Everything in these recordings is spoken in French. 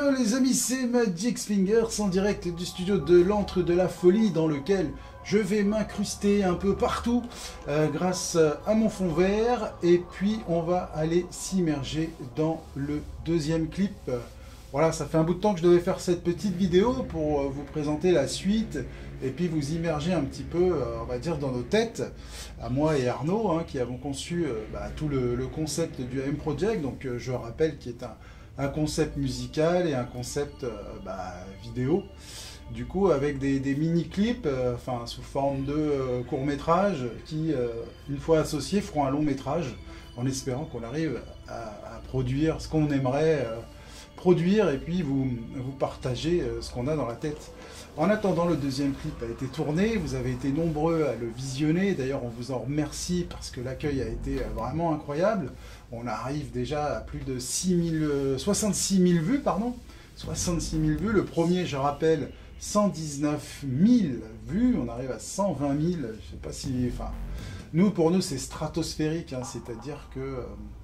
Hello les amis, c'est Magic Fingers en direct du studio de l'Antre de la Folie dans lequel je vais m'incruster un peu partout grâce à mon fond vert, et puis on va aller s'immerger dans le deuxième clip. Voilà, ça fait un bout de temps que je devais faire cette petite vidéo pour vous présenter la suite et puis vous immerger un petit peu, on va dire, dans nos têtes, à moi et Arnaud, hein, qui avons conçu tout le concept du AM Project. Donc je rappelle qu'il est un concept musical et un concept vidéo, du coup avec des mini-clips, sous forme de courts-métrages qui, une fois associés, feront un long-métrage, en espérant qu'on arrive à produire ce qu'on aimerait produire et puis vous partager ce qu'on a dans la tête. En attendant, le deuxième clip a été tourné, vous avez été nombreux à le visionner, d'ailleurs on vous en remercie parce que l'accueil a été vraiment incroyable. On arrive déjà à plus de 66 000 vues, pardon, 66 000 vues. Le premier, je rappelle, 119 000 vues, on arrive à 120 000, je sais pas si... pour nous c'est stratosphérique, hein, c'est-à-dire que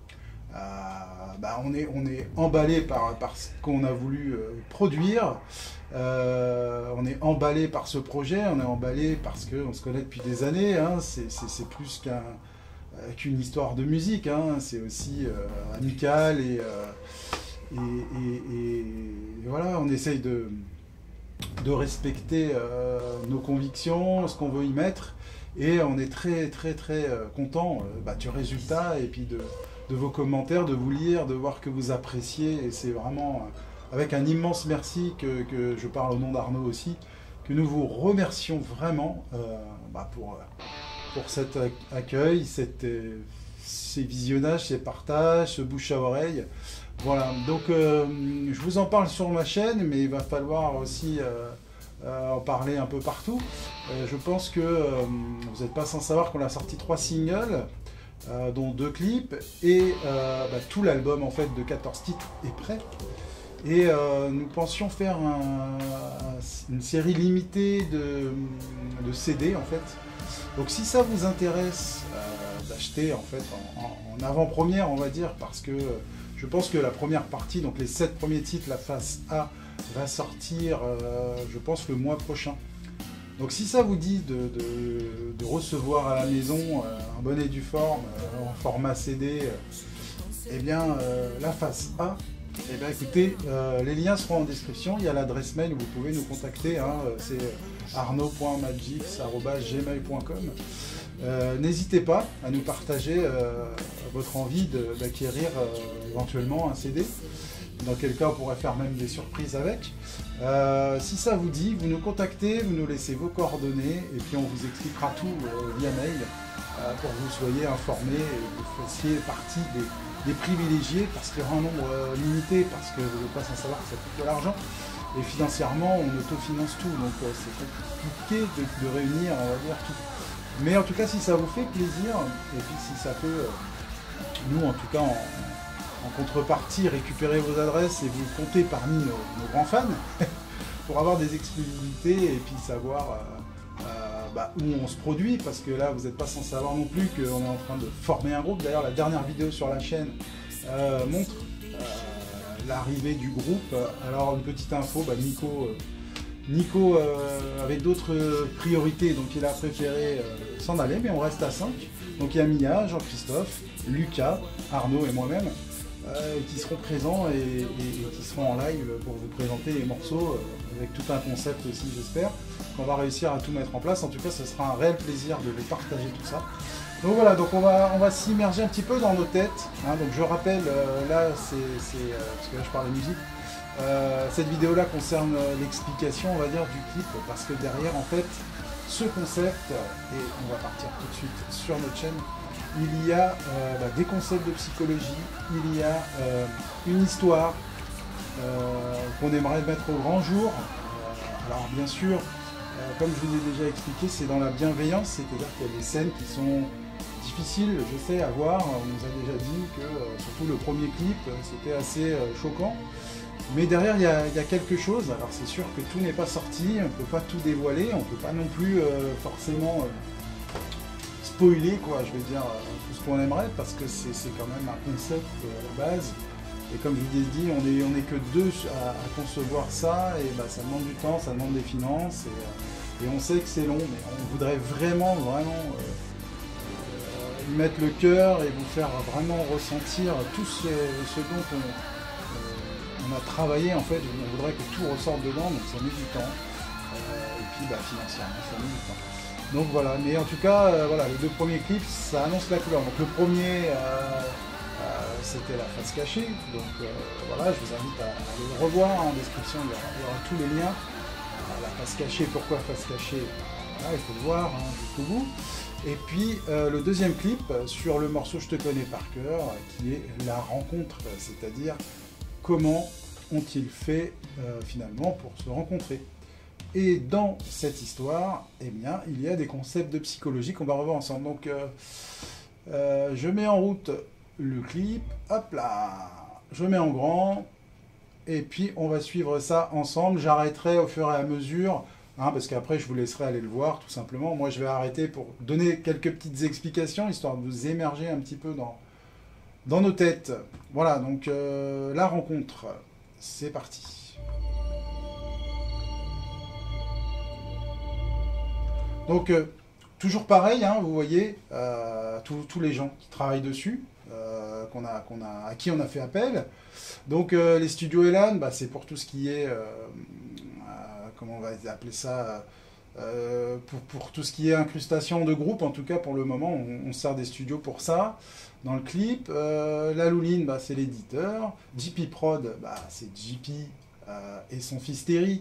on est emballé par ce qu'on a voulu produire, on est emballé par ce projet, on est emballé parce qu'on se connaît depuis des années, hein, c'est plus qu'une histoire de musique, hein, c'est aussi amical et voilà, on essaye de respecter nos convictions, ce qu'on veut y mettre, et on est très content du résultat et puis de vos commentaires, de vous lire, de voir que vous appréciez, et c'est vraiment avec un immense merci que je parle au nom d'Arnaud aussi, que nous vous remercions vraiment pour cet accueil, ces visionnages, ces partages, ce bouche à oreille. Voilà, donc je vous en parle sur ma chaîne, mais il va falloir aussi en parler un peu partout. Je pense que vous n'êtes pas sans savoir qu'on a sorti 3 singles, dont 2 clips, et tout l'album en fait de 14 titres est prêt. Et nous pensions faire une série limitée de CD en fait. Donc si ça vous intéresse d'acheter en fait en avant-première, on va dire, parce que je pense que la première partie, donc les 7 premiers titres, la face A, va sortir je pense le mois prochain. Donc si ça vous dit de recevoir à la maison un bonnet du forme en format CD, la face A, écoutez, les liens seront en description, il y a l'adresse mail où vous pouvez nous contacter, hein, c'est arnaud.magics@gmail.com. N'hésitez pas à nous partager votre envie d'acquérir éventuellement un CD, dans quel cas on pourrait faire même des surprises avec. Si ça vous dit, vous nous contactez, vous nous laissez vos coordonnées, et puis on vous expliquera tout via mail pour que vous soyez informés et que vous fassiez partie des privilégiés, parce qu'il y aura un nombre limité, parce que vous n'êtes pas sans savoir que ça coûte de l'argent, et financièrement on autofinance tout, donc c'est compliqué de réunir, on va dire, tout. Mais en tout cas, si ça vous fait plaisir, et puis si ça peut, nous en tout cas en contrepartie, récupérer vos adresses et vous compter parmi nos grands fans pour avoir des exclusivités et puis savoir où on se produit, parce que là vous n'êtes pas sans savoir non plus qu'on est en train de former un groupe. D'ailleurs la dernière vidéo sur la chaîne montre l'arrivée du groupe. Alors une petite info, Nico avait d'autres priorités, donc il a préféré s'en aller, mais on reste à 5. Donc il y a Mia, Jean-Christophe, Lucas, Arnaud et moi-même qui seront présents et qui seront en live pour vous présenter les morceaux avec tout un concept aussi, j'espère qu'on va réussir à tout mettre en place. En tout cas, ce sera un réel plaisir de les partager tout ça. Donc voilà, donc on va s'immerger un petit peu dans nos têtes, hein. Donc je rappelle, là parce que là je parle de musique, cette vidéo là concerne l'explication, on va dire, du clip, parce que derrière en fait ce concept, et on va partir tout de suite sur notre chaîne, il y a des concepts de psychologie, il y a une histoire qu'on aimerait mettre au grand jour. Alors bien sûr, comme je vous ai déjà expliqué, c'est dans la bienveillance, c'est-à-dire qu'il y a des scènes qui sont difficiles, je sais, à voir. On nous a déjà dit que, surtout le premier clip, c'était assez choquant. Mais derrière, il y a quelque chose. Alors c'est sûr que tout n'est pas sorti, on ne peut pas tout dévoiler, on ne peut pas non plus forcément spoiler, quoi, je vais dire, tout ce qu'on aimerait, parce que c'est quand même un concept à la base Et comme je vous ai dit, on est que deux à concevoir ça, et bah, ça demande du temps, ça demande des finances, et on sait que c'est long, mais on voudrait vraiment y mettre le cœur et vous faire vraiment ressentir tout ce dont on a travaillé en fait. On voudrait que tout ressorte dedans, donc ça met du temps. Et puis bah, financièrement, ça met du temps. Donc voilà, mais en tout cas, voilà, les 2 premiers clips, ça annonce la couleur. Donc le premier, c'était la face cachée. Donc voilà, je vous invite à aller le revoir. En description, il y aura tous les liens. La face cachée, pourquoi face cachée? Voilà, il faut le voir hein, jusqu'au bout. Et puis le deuxième clip sur le morceau Je te connais par cœur, qui est la rencontre, c'est-à-dire comment ont-ils fait finalement pour se rencontrer. Et dans cette histoire, eh bien, il y a des concepts de psychologie qu'on va revoir ensemble. Donc je mets en route le clip, hop là, je mets en grand, et puis on va suivre ça ensemble. J'arrêterai au fur et à mesure. Parce qu'après, je vous laisserai aller le voir, tout simplement. Moi, je vais arrêter pour donner quelques petites explications, histoire de vous émerger un petit peu dans nos têtes. Voilà, donc la rencontre, c'est parti. Donc, toujours pareil, hein, vous voyez, tous les gens qui travaillent dessus, à qui on a fait appel. Donc, les studios Elan, bah, c'est pour tout ce qui est... comment on va appeler ça, pour tout ce qui est incrustation de groupe, en tout cas pour le moment, on sert des studios pour ça. Dans le clip, la Louline, bah, c'est l'éditeur, JP Prod, bah, c'est JP et son fils Terry,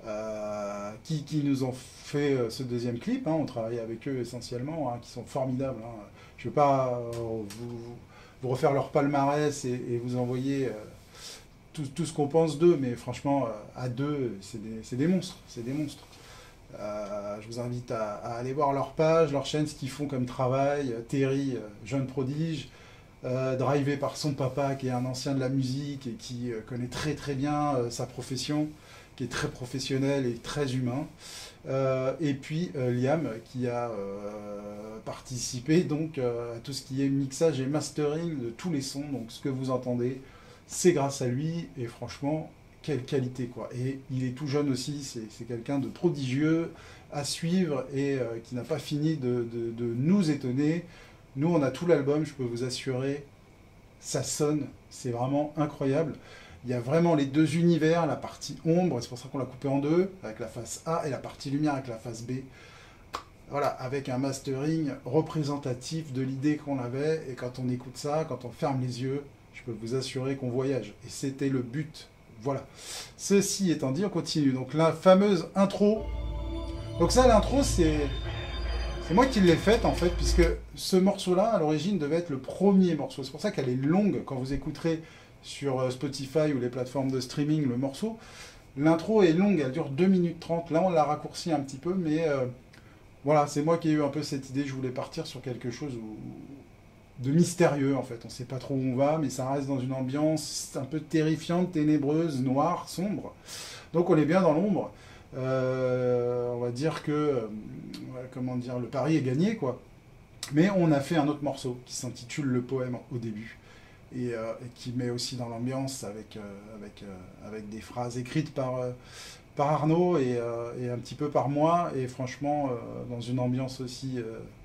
qui nous ont fait ce deuxième clip, hein. On travaille avec eux essentiellement, hein, qui sont formidables. Hein. Je ne veux pas vous refaire leur palmarès et vous envoyer... Tout ce qu'on pense d'eux, mais franchement, à deux, c'est des monstres, c'est des monstres. Je vous invite à aller voir leur page, leur chaîne, ce qu'ils font comme travail. Terry, jeune prodige, drivé par son papa, qui est un ancien de la musique et qui connaît très très bien sa profession, qui est très professionnel et très humain. Et puis Liam, qui a participé donc à tout ce qui est mixage et mastering de tous les sons, donc ce que vous entendez, c'est grâce à lui, et franchement, quelle qualité, quoi. Et il est tout jeune aussi, c'est quelqu'un de prodigieux à suivre, et qui n'a pas fini de nous étonner. Nous, on a tout l'album, je peux vous assurer, ça sonne, c'est vraiment incroyable. Il y a vraiment les deux univers, la partie ombre, c'est pour ça qu'on l'a coupé en deux, avec la face A, et la partie lumière avec la face B. Voilà, avec un mastering représentatif de l'idée qu'on avait, et quand on écoute ça, quand on ferme les yeux, je peux vous assurer qu'on voyage. Et c'était le but. Voilà. Ceci étant dit, on continue. Donc la fameuse intro. Donc ça, l'intro, c'est moi qui l'ai faite, en fait, puisque ce morceau-là, à l'origine, devait être le premier morceau. C'est pour ça qu'elle est longue. Quand vous écouterez sur Spotify ou les plateformes de streaming le morceau, l'intro est longue. Elle dure 2 minutes 30. Là, on l'a raccourci un petit peu, mais voilà, c'est moi qui ai eu un peu cette idée. Je voulais partir sur quelque chose de mystérieux, en fait. On ne sait pas trop où on va, mais ça reste dans une ambiance un peu terrifiante, ténébreuse, noire, sombre. Donc on est bien dans l'ombre. On va dire que, comment dire, le pari est gagné, quoi. Mais on a fait un autre morceau qui s'intitule Le Poème au début, et qui met aussi dans l'ambiance avec des phrases écrites par Arnaud et un petit peu par moi, et franchement, dans une ambiance aussi...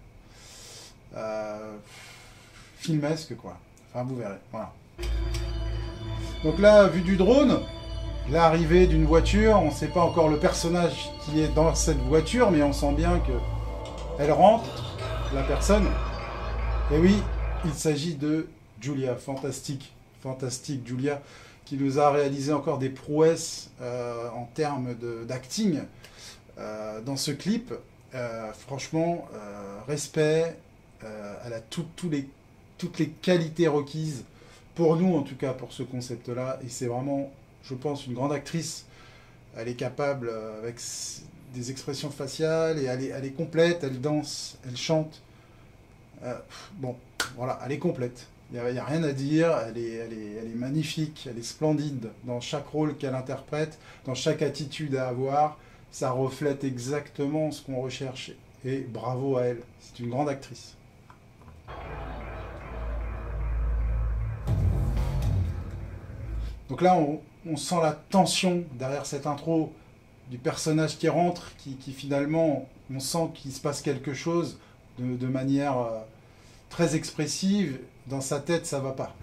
filmesque, quoi. Enfin, vous verrez. Voilà. Donc là, vue du drone, l'arrivée d'une voiture, on ne sait pas encore le personnage qui est dans cette voiture, mais on sent bien que elle rentre, la personne. Et oui, il s'agit de Julia, fantastique, fantastique Julia, qui nous a réalisé encore des prouesses en termes d'acting dans ce clip. Franchement, respect, elle a toutes les qualités requises, pour nous en tout cas, pour ce concept-là, et c'est vraiment, je pense, une grande actrice. Elle est capable, avec des expressions faciales, et elle est complète, elle danse, elle chante. Bon, voilà, elle est complète. Il n'y a rien à dire, elle est magnifique, elle est splendide dans chaque rôle qu'elle interprète, dans chaque attitude à avoir. Ça reflète exactement ce qu'on recherche, et bravo à elle, c'est une grande actrice. Donc là, on sent la tension derrière cette intro du personnage qui rentre, qui finalement, on sent qu'il se passe quelque chose de manière très expressive. Dans sa tête, ça va pas.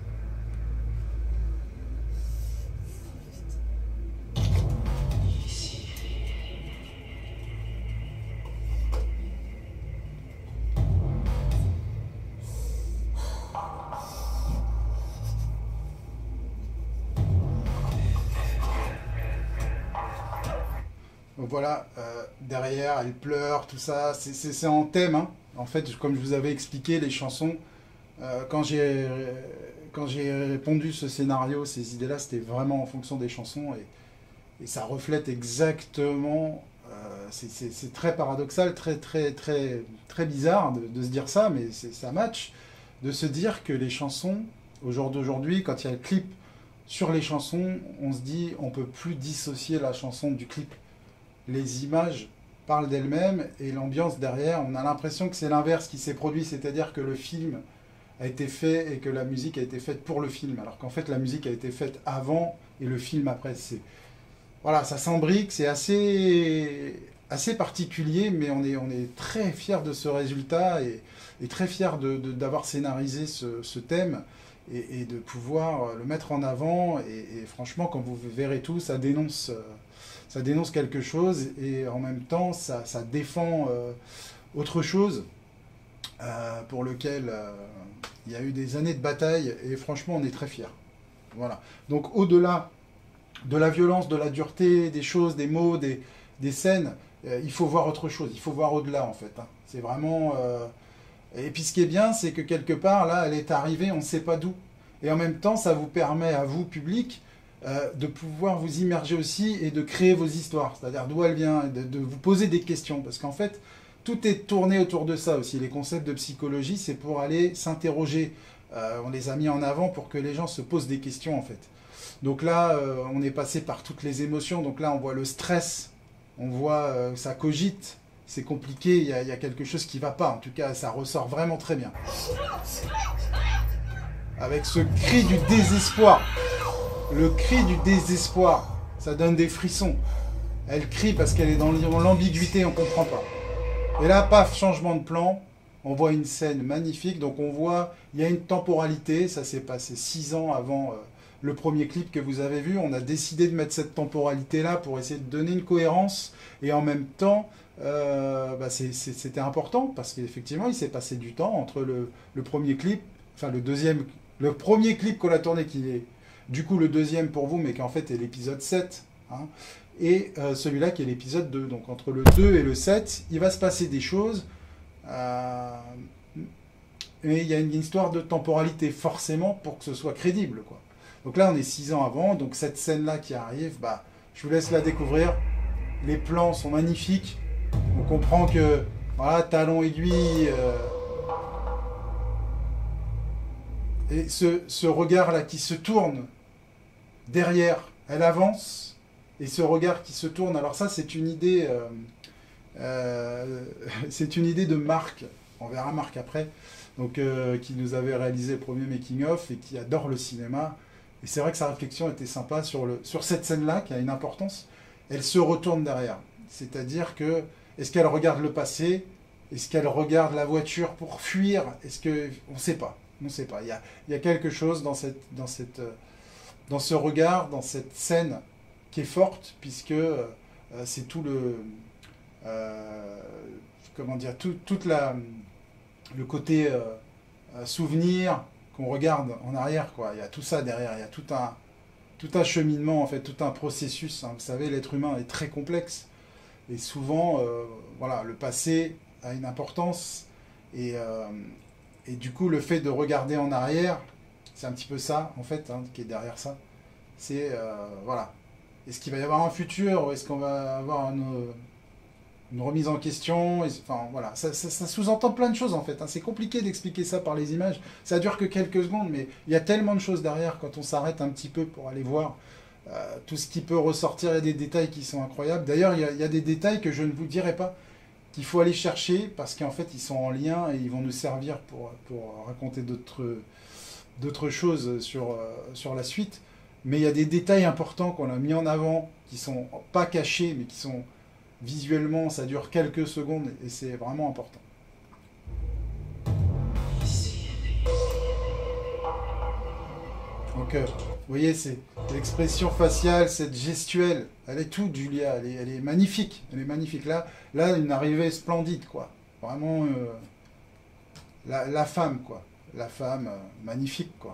Donc voilà, derrière, elle pleure, tout ça, c'est en thème. Hein. En fait, comme je vous avais expliqué, les chansons, quand j'ai répondu ce scénario, ces idées-là, c'était vraiment en fonction des chansons, et ça reflète exactement, c'est très paradoxal, très bizarre de se dire ça, mais ça match, de se dire que les chansons, au jour d'aujourd'hui, quand il y a le clip sur les chansons, on se dit, on peut plus dissocier la chanson du clip. Les images parlent d'elles-mêmes et l'ambiance derrière, on a l'impression que c'est l'inverse qui s'est produit, c'est-à-dire que le film a été fait et que la musique a été faite pour le film, alors qu'en fait la musique a été faite avant et le film après. Voilà, ça s'embrique, c'est assez particulier, mais on est très fiers de ce résultat et très fiers d'avoir scénarisé ce thème et de pouvoir le mettre en avant. Et franchement, quand vous verrez tout, ça dénonce quelque chose et en même temps, ça défend autre chose pour lequel il y a eu des années de bataille et franchement, on est très fiers. Voilà. Donc, au-delà de la violence, de la dureté, des choses, des mots, des scènes, il faut voir autre chose, il faut voir au-delà en fait. Hein. C'est vraiment... Et puis ce qui est bien, c'est que quelque part, là, elle est arrivée, on ne sait pas d'où. Et en même temps, ça vous permet à vous, public, de pouvoir vous immerger aussi et de créer vos histoires. C'est-à-dire d'où elle vient, de vous poser des questions. Parce qu'en fait, tout est tourné autour de ça aussi. Les concepts de psychologie, c'est pour aller s'interroger. On les a mis en avant pour que les gens se posent des questions en fait. Donc là, on est passé par toutes les émotions. Donc là, on voit le stress, on voit ça cogite, c'est compliqué, il y a quelque chose qui ne va pas. En tout cas, ça ressort vraiment très bien. Avec ce cri du désespoir. Le cri du désespoir, ça donne des frissons. Elle crie parce qu'elle est dans l'ambiguïté, on ne comprend pas. Et là, paf, changement de plan. On voit une scène magnifique. Donc on voit, il y a une temporalité. Ça s'est passé 6 ans avant... le premier clip que vous avez vu, on a décidé de mettre cette temporalité-là pour essayer de donner une cohérence. Et en même temps, c'était important parce qu'effectivement, il s'est passé du temps entre le premier clip, enfin le premier clip qu'on a tourné, qui est du coup le deuxième pour vous, mais qui en fait est l'épisode 7, hein, et celui-là qui est l'épisode 2. Donc entre le 2 et le 7, il va se passer des choses. Mais il y a une histoire de temporalité, forcément, pour que ce soit crédible, quoi. Donc là, on est 6 ans avant, donc cette scène-là qui arrive, je vous laisse la découvrir. Les plans sont magnifiques. On comprend que, voilà, talon aiguille. Et ce regard-là qui se tourne derrière, elle avance, et ce regard qui se tourne, alors ça, c'est une idée, c'est une idée de Marc. On verra Marc après, donc qui nous avait réalisé le premier making-of et qui adore le cinéma. Et c'est vrai que sa réflexion était sympa sur cette scène-là, qui a une importance. Elle se retourne derrière. C'est-à-dire que, est-ce qu'elle regarde le passé? Est-ce qu'elle regarde la voiture pour fuir? On ne sait pas. On ne sait pas. Il y a quelque chose dans ce regard, dans cette scène qui est forte, puisque c'est tout le côté souvenir, qu'on regarde en arrière, quoi. Il y a tout ça derrière, il y a tout un cheminement, en fait, tout un processus. Hein. Vous savez, l'être humain est très complexe. Et souvent, voilà, le passé a une importance. Et du coup, le fait de regarder en arrière, c'est un petit peu ça, en fait, hein, qui est derrière ça. C'est, voilà. Est-ce qu'il va y avoir un futur? Ou est-ce qu'on va avoir une remise en question? Enfin, voilà. Ça sous-entend plein de choses, en fait. Hein. C'est compliqué d'expliquer ça par les images. Ça dure que quelques secondes, mais il y a tellement de choses derrière quand on s'arrête un petit peu pour aller voir tout ce qui peut ressortir. Il y a des détails qui sont incroyables. D'ailleurs, il y a des détails que je ne vous dirai pas, qu'il faut aller chercher, parce qu'en fait, ils sont en lien et ils vont nous servir pour raconter d'autres choses sur la suite. mais il y a des détails importants qu'on a mis en avant, qui sont pas cachés, mais qui sont visuellement, ça dure quelques secondes, et c'est vraiment important. Donc, vous voyez, c'est l'expression faciale, cette gestuelle, elle est toute, Julia, elle est magnifique, elle est magnifique. Là, une arrivée splendide, quoi. Vraiment, la femme, quoi. La femme magnifique, quoi.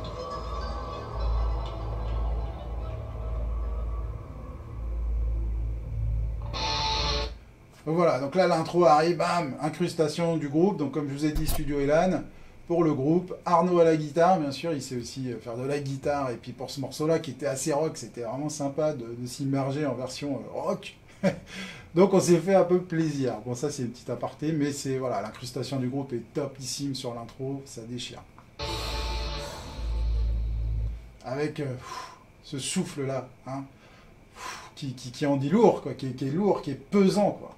Donc voilà, donc là l'intro arrive, bam, incrustation du groupe, donc comme je vous ai dit, Studio Elan, pour le groupe, Arnaud à la guitare, bien sûr, il sait aussi faire de la guitare, et puis pour ce morceau-là, qui était assez rock, c'était vraiment sympa de s'immerger en version rock, donc on s'est fait un peu plaisir. Bon, ça c'est une petite aparté, mais c'est, voilà, l'incrustation du groupe est topissime sur l'intro, ça déchire. Avec ce souffle-là, hein, qui en dit lourd, quoi, qui est lourd, qui est pesant, quoi.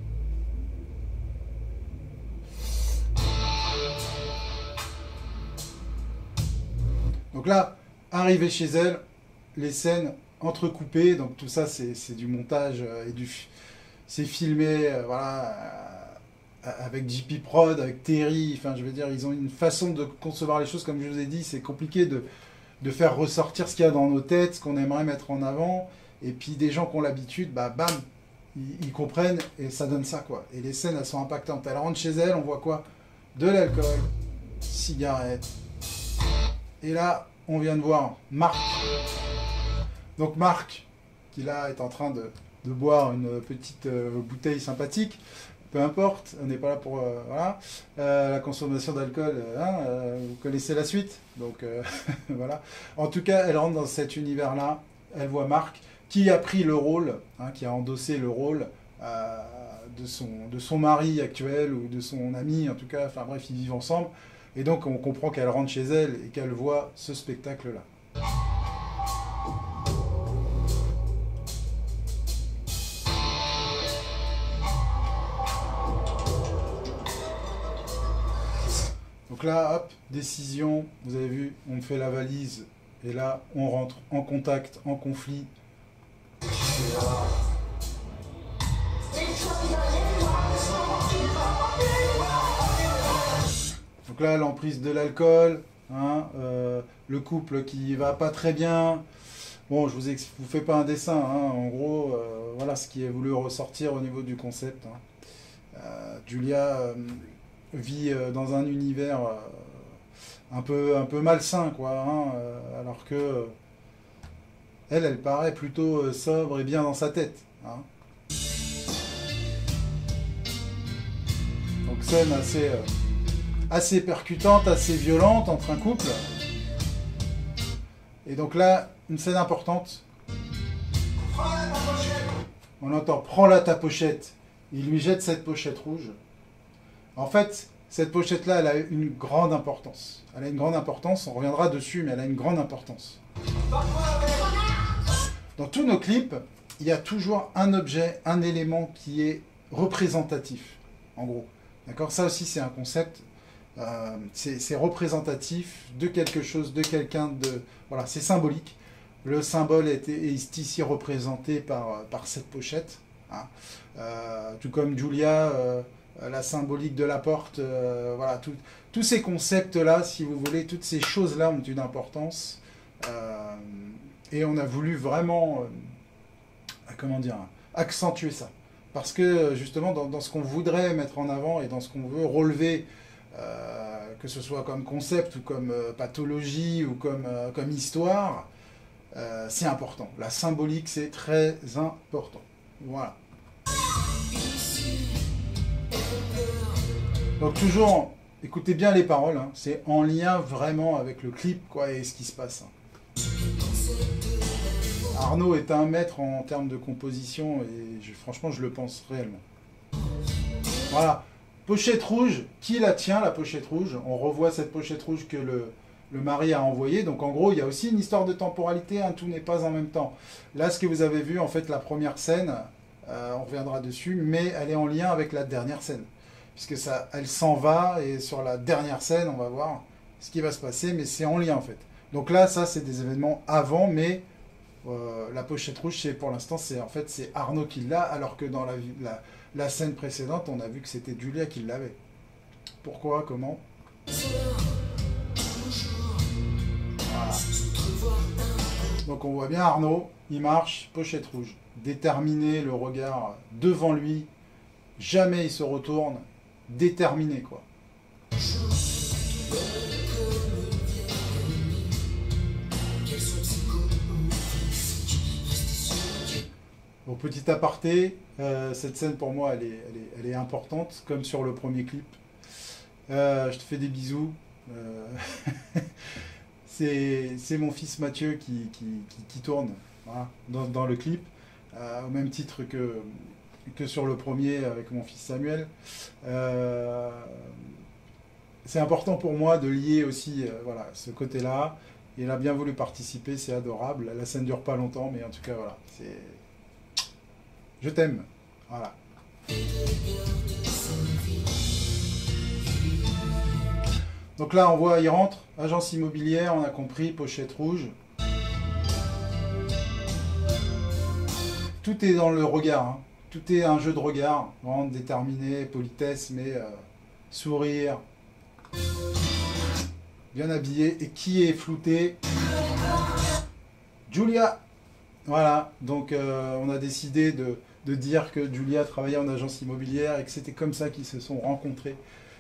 Donc là, arrivé chez elle, les scènes entrecoupées, donc tout ça c'est du montage c'est filmé, voilà, avec JP Prod, avec Terry, enfin je veux dire, ils ont une façon de concevoir les choses, comme je vous ai dit, c'est compliqué de faire ressortir ce qu'il y a dans nos têtes, ce qu'on aimerait mettre en avant, et puis des gens qui ont l'habitude, bah bam, ils comprennent, et ça donne ça, quoi. Et les scènes, elles sont impactantes. Elle rentre chez elle, on voit quoi? De l'alcool, cigarette. Et là, on vient de voir Marc. Donc Marc, qui là est en train de boire une petite bouteille sympathique. Peu importe, on n'est pas là pour... voilà. La consommation d'alcool, hein, vous connaissez la suite. Donc voilà. En tout cas, elle rentre dans cet univers-là. Elle voit Marc, qui a pris le rôle, hein, qui a endossé le rôle de son mari actuel ou de son ami, en tout cas. Enfin bref, ils vivent ensemble. Et donc on comprend qu'elle rentre chez elle et qu'elle voit ce spectacle-là. Donc là, hop, décision, vous avez vu, on fait la valise et là on rentre en contact, en conflit. Donc là, l'emprise de l'alcool, hein, le couple qui va pas très bien. Bon, je vous fais pas un dessin, hein, en gros, voilà ce qui est voulu ressortir au niveau du concept. Hein. Julia vit dans un univers un peu malsain, quoi, hein, alors que elle paraît plutôt sobre et bien dans sa tête. Hein. Donc scène assez percutante, assez violente entre un couple. Et donc là, une scène importante. On entend « Prends-la ta pochette ». Il lui jette cette pochette rouge. En fait, cette pochette-là, elle a une grande importance. Elle a une grande importance, on reviendra dessus, mais elle a une grande importance. Dans tous nos clips, il y a toujours un objet, un élément qui est représentatif, en gros. D'accord ? Ça aussi, c'est un concept. C'est représentatif de quelque chose, de quelqu'un, de... Voilà, c'est symbolique. Le symbole est ici représenté par cette pochette. Hein. Tout comme Julia, la symbolique de la porte. Voilà, tous ces concepts-là, si vous voulez, toutes ces choses-là ont une importance. Et on a voulu vraiment, comment dire, accentuer ça. Parce que justement, dans ce qu'on voudrait mettre en avant et dans ce qu'on veut relever, que ce soit comme concept ou comme pathologie ou comme histoire, c'est important. La symbolique, c'est très important. Voilà. Donc toujours, écoutez bien les paroles, hein, c'est en lien vraiment avec le clip, quoi, et ce qui se passe. Hein. Arnaud est un maître en termes de composition et franchement je le pense réellement. Voilà, pochette rouge, qui la tient la pochette rouge? On revoit cette pochette rouge que le mari a envoyée, donc en gros il y a aussi une histoire de temporalité, hein, tout n'est pas en même temps. Là ce que vous avez vu, en fait la première scène, on reviendra dessus, mais elle est en lien avec la dernière scène. Puisque ça, elle s'en va et sur la dernière scène on va voir ce qui va se passer, mais c'est en lien en fait. Donc là, ça, c'est des événements avant, mais la pochette rouge, c'est pour l'instant, c'est en fait c'est Arnaud qui l'a, alors que dans la scène précédente, on a vu que c'était Julia qui l'avait. Pourquoi? Comment? Voilà. Donc on voit bien Arnaud, il marche, pochette rouge, déterminé, le regard devant lui, jamais il se retourne, déterminé quoi. Bon, petit aparté, cette scène pour moi elle est importante, comme sur le premier clip. Je te fais des bisous. C'est mon fils Mathieu qui tourne, voilà, dans le clip, au même titre que sur le premier avec mon fils Samuel. C'est important pour moi de lier aussi voilà, ce côté-là. Il a bien voulu participer, c'est adorable. La scène dure pas longtemps, mais en tout cas, voilà. Je t'aime. Voilà. Donc là, on voit, il rentre, agence immobilière, on a compris, pochette rouge. Tout est dans le regard, hein. Tout est un jeu de regard, vraiment déterminé, politesse, mais sourire, bien habillé. Et qui est flouté? Julia. Voilà, donc on a décidé de dire que Julia travaillait en agence immobilière et que c'était comme ça qu'ils se sont rencontrés.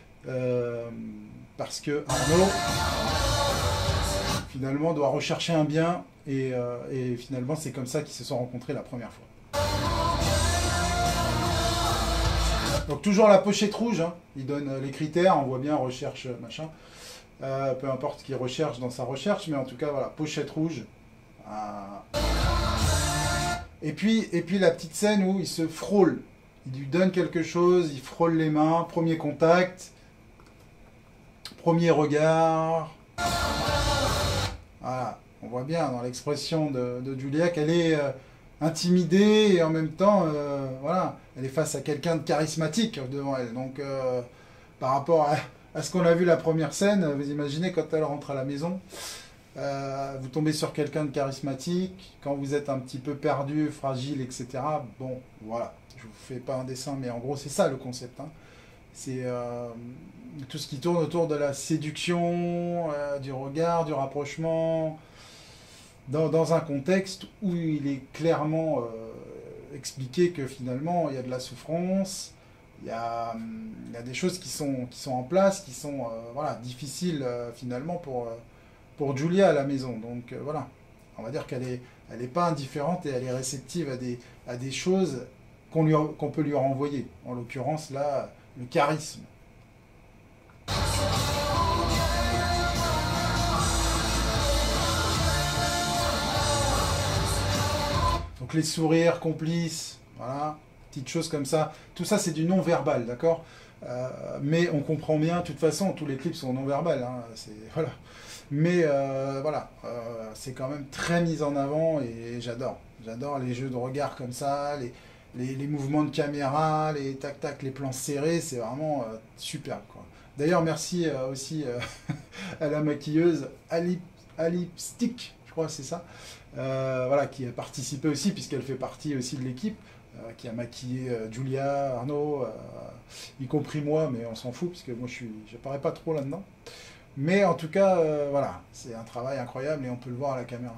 Parce que Arnaud, finalement, doit rechercher un bien et finalement, c'est comme ça qu'ils se sont rencontrés la première fois. Donc toujours la pochette rouge, hein. Il donne les critères, on voit bien recherche machin, peu importe ce qu'il recherche dans sa recherche, mais en tout cas voilà, pochette rouge. Et puis la petite scène où il se frôle, il lui donne quelque chose, il frôle les mains, premier contact, premier regard. Voilà, on voit bien dans l'expression de Julia qu'elle est intimidée et en même temps, voilà, elle est face à quelqu'un de charismatique devant elle. Donc, par rapport à ce qu'on a vu la première scène, vous imaginez quand elle rentre à la maison, vous tombez sur quelqu'un de charismatique, quand vous êtes un petit peu perdu, fragile, etc. Bon, voilà, je vous fais pas un dessin, mais en gros, c'est ça le concept, hein. C'est tout ce qui tourne autour de la séduction, du regard, du rapprochement, dans un contexte où il est clairement expliqué que finalement il y a de la souffrance, il y a des choses qui sont en place, qui sont voilà, difficiles finalement pour Julia à la maison. Donc voilà, on va dire qu'elle est pas indifférente et elle est réceptive à des choses qu'on peut lui renvoyer. En l'occurrence là, le charisme. Donc les sourires complices, voilà, petites choses comme ça. Tout ça, c'est du non-verbal, d'accord? Mais on comprend bien, de toute façon, tous les clips sont non-verbales, hein, voilà. Mais voilà, c'est quand même très mis en avant et j'adore. J'adore les jeux de regard comme ça, les mouvements de caméra, les tac-tac, les plans serrés, c'est vraiment superbe, quoi. D'ailleurs, merci aussi à la maquilleuse Alipstick, je crois que c'est ça, voilà, qui a participé aussi, puisqu'elle fait partie aussi de l'équipe, qui a maquillé Julia, Arnaud, y compris moi, mais on s'en fout, puisque moi j'apparais pas trop là-dedans. Mais en tout cas, voilà, c'est un travail incroyable et on peut le voir à la caméra.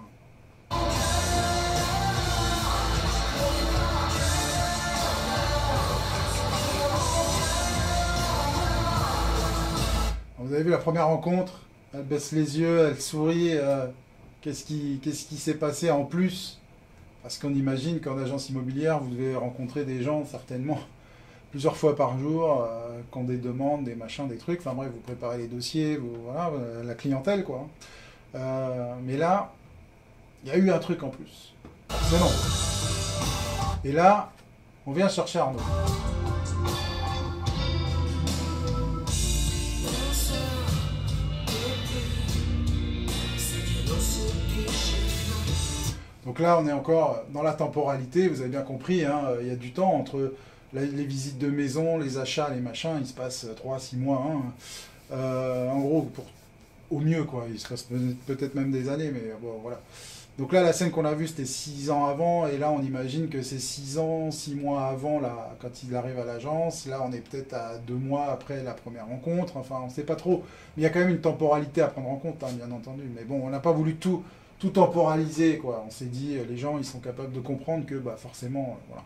Vous avez vu la première rencontre, elle baisse les yeux, elle sourit, qu'est-ce qui s'est passé en plus? Parce qu'on imagine qu'en agence immobilière, vous devez rencontrer des gens certainement plusieurs fois par jour, qui ont des demandes, des machins, des trucs, enfin bref, vous préparez les dossiers, voilà, la clientèle quoi. Mais là, il y a eu un truc en plus. C'est non. Et là, on vient chercher Arnaud. Donc là, on est encore dans la temporalité, vous avez bien compris, hein, il y a du temps entre les visites de maison, les achats, les machins, il se passe 3-6 mois. Hein. En gros, au mieux, quoi. Il se passe peut-être même des années, mais bon, voilà. Donc là, la scène qu'on a vue, c'était 6 ans avant, et là, on imagine que c'est 6 ans, 6 mois avant, là, quand il arrive à l'agence. Là, on est peut-être à 2 mois après la première rencontre, enfin, on ne sait pas trop. Mais il y a quand même une temporalité à prendre en compte, hein, bien entendu. Mais bon, on n'a pas voulu tout temporaliser, quoi. On s'est dit, les gens, ils sont capables de comprendre que, bah, forcément, voilà.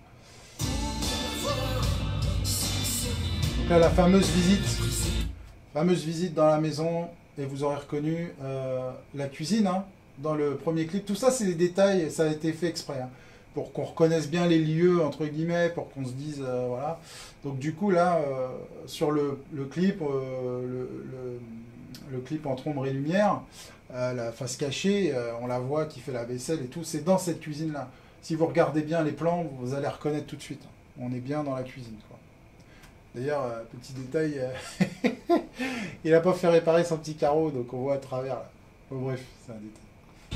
Donc là, la fameuse visite dans la maison, et vous aurez reconnu la cuisine, hein, dans le premier clip. Tout ça, c'est des détails, ça a été fait exprès, hein, pour qu'on reconnaisse bien les lieux, entre guillemets, pour qu'on se dise, voilà. Donc du coup, là, sur le clip, le clip entre ombre et lumière, la face cachée, on la voit qui fait la vaisselle et tout, c'est dans cette cuisine-là. Si vous regardez bien les plans, vous allez reconnaître tout de suite. On est bien dans la cuisine, quoi. D'ailleurs, petit détail, il n'a pas fait réparer son petit carreau, donc on voit à travers, là. Bon, bref, c'est un détail.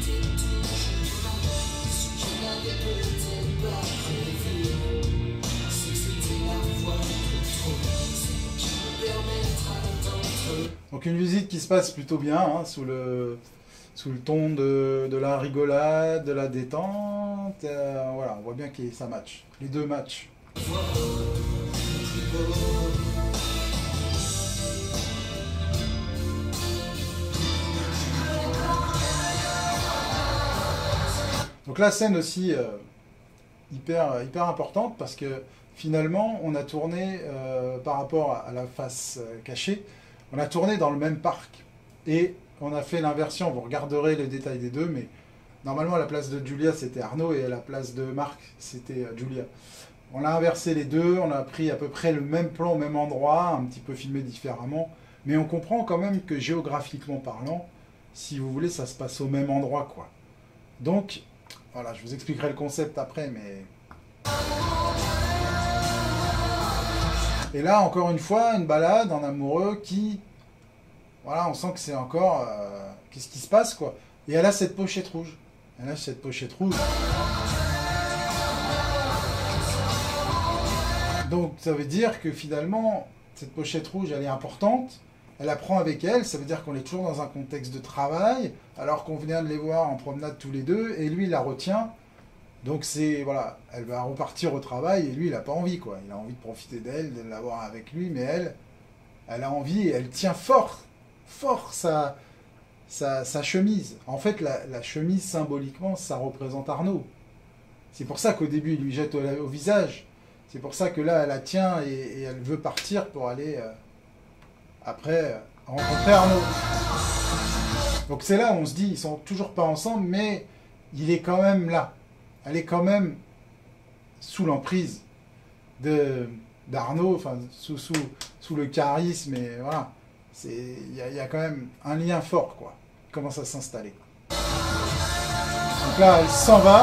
Donc une visite qui se passe plutôt bien, hein, sous le ton de la rigolade, de la détente. Voilà, on voit bien que ça match. Les deux matchs. Donc la scène aussi hyper importante parce que finalement on a tourné par rapport à la face cachée, on a tourné dans le même parc et on a fait l'inversion. Vous regarderez les détails des deux, mais normalement à la place de Julia c'était Arnaud et à la place de Marc c'était Julia. On a inversé les deux, on a pris à peu près le même plan au même endroit, un petit peu filmé différemment, mais on comprend quand même que géographiquement parlant, si vous voulez, ça se passe au même endroit, quoi. Donc voilà, je vous expliquerai le concept après, mais... Et là, encore une fois, une balade en amoureux qui... Voilà, on sent que c'est encore... Qu'est-ce qui se passe, quoi. Et elle a cette pochette rouge. Donc, ça veut dire que finalement, cette pochette rouge, elle est importante. Elle la prend avec elle, ça veut dire qu'on est toujours dans un contexte de travail, alors qu'on vient de les voir en promenade tous les deux, et lui, il la retient. Donc c'est, voilà, elle va repartir au travail, et lui, il n'a pas envie, quoi. Il a envie de profiter d'elle, de l'avoir avec lui, mais elle a envie, et elle tient fort sa chemise. En fait, la chemise, symboliquement, ça représente Arnaud. C'est pour ça qu'au début, il lui jette au visage. C'est pour ça que là, elle la tient, et elle veut partir pour aller... après, rencontrer Arnaud. Donc c'est là où on se dit, ils sont toujours pas ensemble, mais il est quand même là. Elle est quand même sous l'emprise d'Arnaud, enfin sous le charisme, et voilà. Il y a quand même un lien fort, quoi. Il commence à s'installer. Donc là, elle s'en va.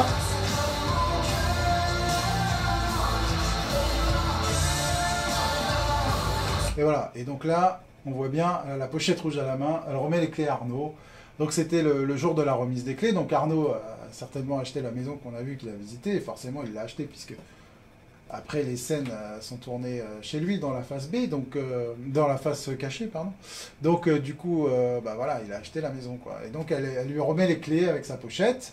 Et voilà. Et donc là, on voit bien la pochette rouge à la main, elle remet les clés à Arnaud. Donc c'était le jour de la remise des clés, donc Arnaud a certainement acheté la maison qu'on a vue, qu'il a visitée, et forcément il l'a achetée, puisque après les scènes sont tournées chez lui, dans la face B, donc dans la face cachée, pardon. Donc du coup, bah voilà, il a acheté la maison, quoi. Et donc elle lui remet les clés avec sa pochette.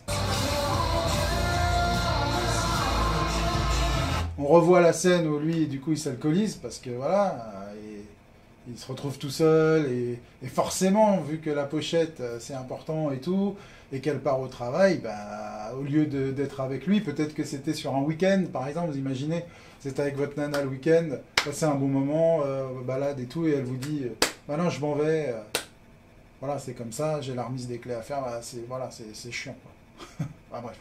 On revoit la scène où lui, du coup, il s'alcoolise, parce que voilà... Il se retrouve tout seul et forcément, vu que la pochette c'est important et tout, et qu'elle part au travail, bah, au lieu d'être avec lui, peut-être que c'était sur un week-end, par exemple, vous imaginez, c'est avec votre nana le week-end, passez un bon moment, balade et tout, et elle vous dit, bah non, je m'en vais, voilà, c'est comme ça, j'ai la remise des clés à faire, bah, c'est chiant, quoi. Enfin, bref.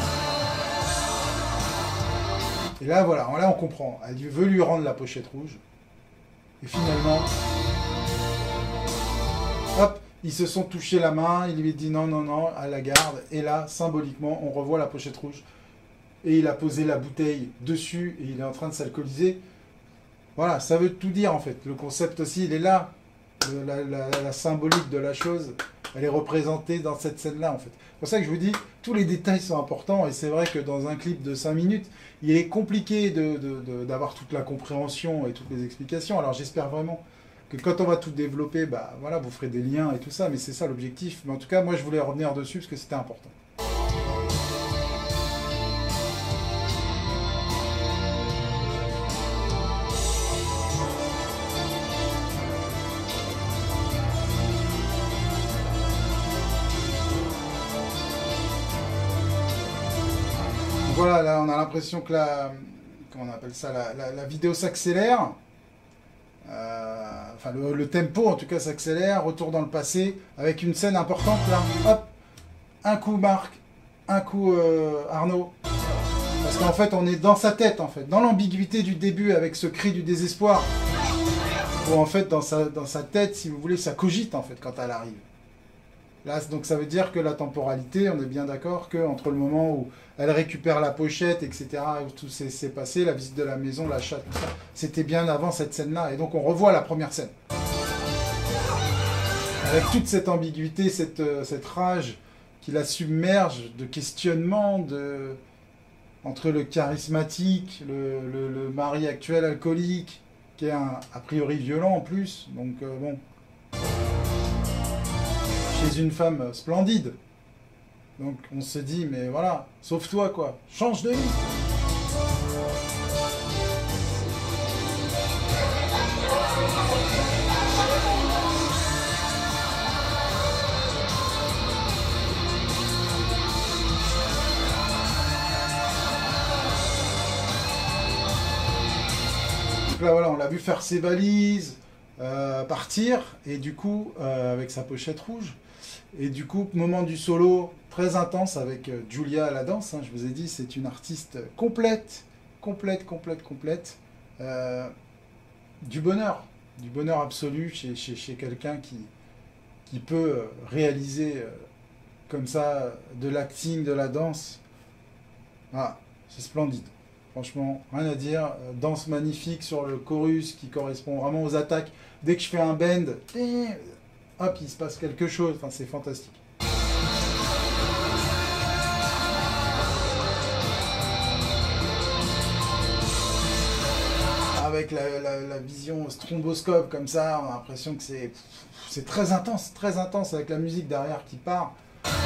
Et là, voilà, là on comprend, elle veut lui rendre la pochette rouge. Et finalement, hop, ils se sont touchés la main, il lui dit non, non, non, à la garde. Et là, symboliquement, on revoit la pochette rouge. Et il a posé la bouteille dessus et il est en train de s'alcooliser. Voilà, ça veut tout dire en fait. Le concept aussi, il est là. La symbolique de la chose, elle est représentée dans cette scène-là en fait. C'est pour ça que je vous dis, tous les détails sont importants. Et c'est vrai que dans un clip de 5 minutes, il est compliqué d'avoir toute la compréhension et toutes les explications. Alors j'espère vraiment que quand on va tout développer, bah voilà, vous ferez des liens et tout ça, mais c'est ça l'objectif. Mais en tout cas, moi, je voulais revenir dessus parce que c'était important. Voilà, là on a l'impression que comment on appelle ça, la vidéo s'accélère. Enfin, le tempo en tout cas s'accélère, retour dans le passé, avec une scène importante là. Hop, un coup Marc, un coup Arnaud. Parce qu'en fait on est dans sa tête, en fait, dans l'ambiguïté du début avec ce cri du désespoir. Où en fait dans sa tête, si vous voulez, ça cogite en fait quand elle arrive. Là, donc ça veut dire que la temporalité, on est bien d'accord qu'entre le moment où elle récupère la pochette, etc., où tout s'est passé, la visite de la maison, l'achat, tout ça, c'était bien avant cette scène-là. Et donc on revoit la première scène. Avec toute cette ambiguïté, cette rage qui la submerge de questionnement, entre le charismatique, le mari actuel alcoolique, qui est a priori violent en plus, donc bon... chez une femme splendide. Donc on se dit, mais voilà, sauve-toi quoi, change de vie. Donc là voilà, on l'a vu faire ses valises, partir, et du coup, avec sa pochette rouge. Et du coup, moment du solo très intense avec Giulia à la danse. Hein, je vous ai dit, c'est une artiste complète. Du bonheur absolu chez quelqu'un qui peut réaliser comme ça de l'acting, de la danse. Ah, c'est splendide. Franchement, rien à dire. Danse magnifique sur le chorus qui correspond vraiment aux attaques. Dès que je fais un bend, hop, il se passe quelque chose. Enfin, c'est fantastique. Avec la vision stromboscope comme ça, on a l'impression que c'est très intense avec la musique derrière qui part.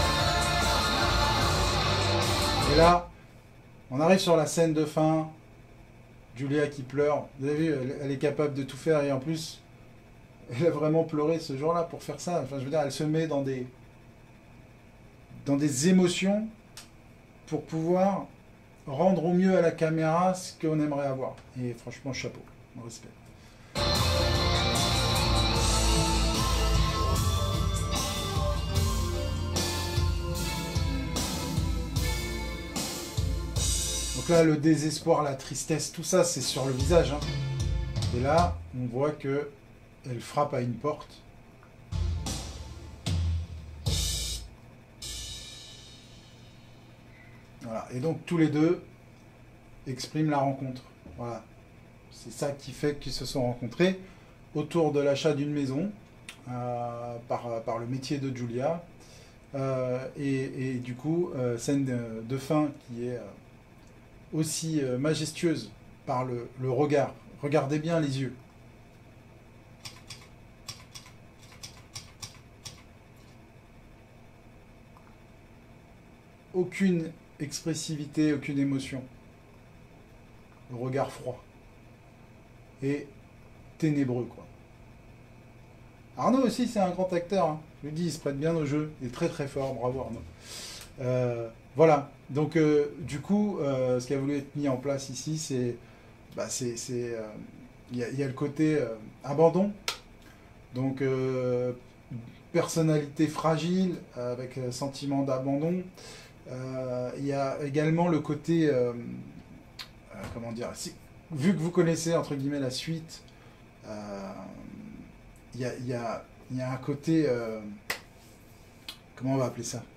Et là, on arrive sur la scène de fin, Giulia qui pleure. Vous avez vu, elle est capable de tout faire et en plus, elle a vraiment pleuré ce jour-là pour faire ça. Enfin, je veux dire, elle se met dans des émotions pour pouvoir rendre au mieux à la caméra ce qu'on aimerait avoir. Et franchement, chapeau, mon respect. Donc là, le désespoir, la tristesse, tout ça, c'est sur le visage. Hein. Et là, on voit que elle frappe à une porte. Voilà. Et donc, tous les deux expriment la rencontre. Voilà. C'est ça qui fait qu'ils se sont rencontrés autour de l'achat d'une maison par le métier de Giulia. Et du coup, scène de fin qui est aussi majestueuse par le regard. Regardez bien les yeux. Aucune expressivité, aucune émotion. Le regard froid. Et ténébreux, quoi. Arnaud aussi, c'est un grand acteur. Hein. Je le dis, il se prête bien au jeu. Il est très très fort. Bravo Arnaud. Voilà. Donc, du coup, ce qui a voulu être mis en place ici, c'est... Il y a le côté abandon. Donc, personnalité fragile, avec sentiment d'abandon. Il y a également le côté... comment dire, vu que vous connaissez entre guillemets la suite, il y a un côté, comment on va appeler ça,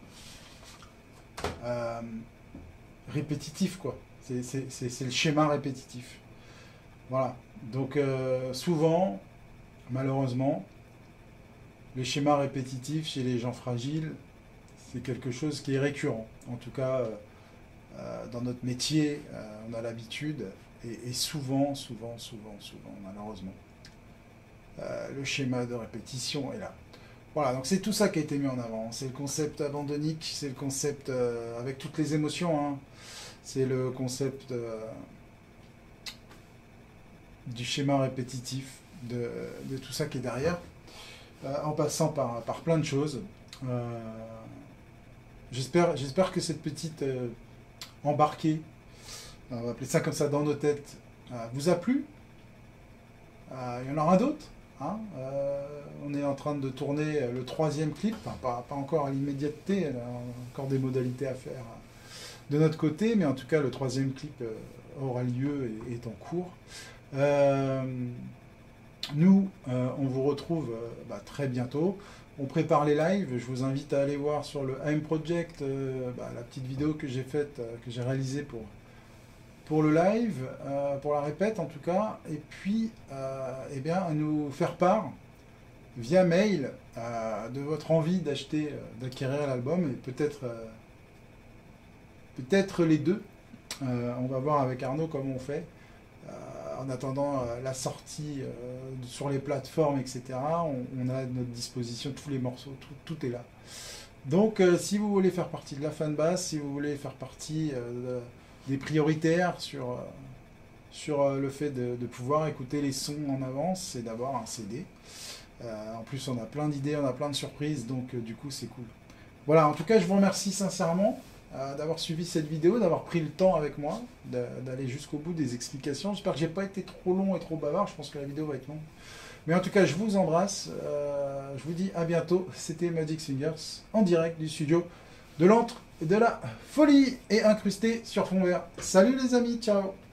répétitif quoi. C'est le schéma répétitif. Voilà. Donc souvent, malheureusement, les schémas répétitifs chez les gens fragiles, c'est quelque chose qui est récurrent. En tout cas, dans notre métier, on a l'habitude, et souvent, malheureusement, le schéma de répétition est là. Voilà, donc c'est tout ça qui a été mis en avant. C'est le concept abandonnique, c'est le concept avec toutes les émotions. Hein. C'est le concept du schéma répétitif, de tout ça qui est derrière, en passant par plein de choses. J'espère que cette petite embarquée, on va appeler ça comme ça dans nos têtes, vous a plu. Il y en aura d'autres. Hein. On est en train de tourner le 3e clip, enfin, pas encore à l'immédiateté, on a encore des modalités à faire de notre côté, mais en tout cas le 3e clip aura lieu et est en cours. Nous, on vous retrouve très bientôt. On prépare les lives. Je vous invite à aller voir sur le AM Project la petite vidéo que j'ai faite, que j'ai réalisée pour le live, pour la répète en tout cas. Et puis, eh bien, à nous faire part via mail de votre envie d'acheter, d'acquérir l'album et peut-être les deux. On va voir avec Arnaud comment on fait. En attendant la sortie sur les plateformes, etc., on a à notre disposition tous les morceaux, tout est là. Donc, si vous voulez faire partie de la fanbase, si vous voulez faire partie des prioritaires sur le fait de pouvoir écouter les sons en avance, c'est d'avoir un CD. En plus, on a plein d'idées, on a plein de surprises, donc du coup, c'est cool. Voilà, en tout cas, je vous remercie sincèrement d'avoir suivi cette vidéo, d'avoir pris le temps avec moi, d'aller jusqu'au bout des explications. J'espère que j'ai pas été trop long et trop bavard, je pense que la vidéo va être longue. Mais en tout cas, je vous embrasse, je vous dis à bientôt. C'était Magic Singers, en direct du studio de l'antre et de la folie, et incrusté sur fond vert. Salut les amis, ciao!